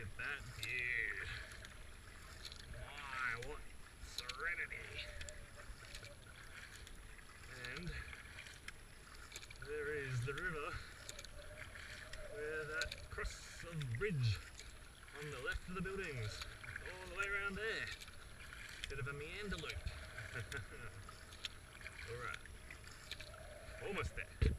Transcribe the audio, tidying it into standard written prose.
at that view. My, what serenity. And there is the river where that cross of bridge on the left of the buildings, all the way around there. Bit of a meander loop. Alright, almost there.